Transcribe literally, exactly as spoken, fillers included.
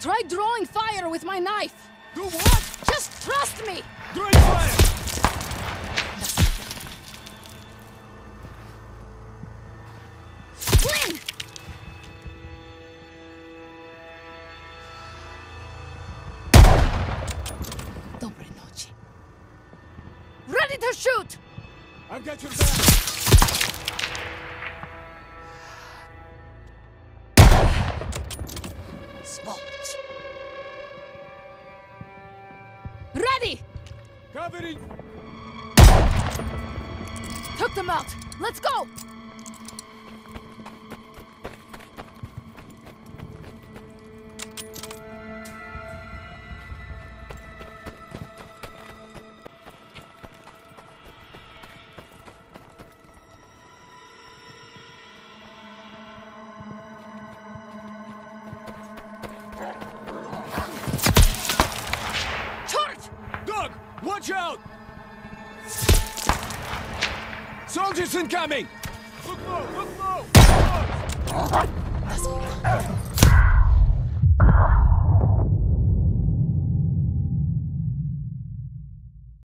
Try drawing fire with my knife. Do what? Just trust me! Drawing fire! Flynn! Dobre noche. Ready to shoot! I've got your back! Spot. Ready! Covering! Took them out! Let's go! Doug! Watch out! Soldiers incoming! Look low! Look low! Look low! That's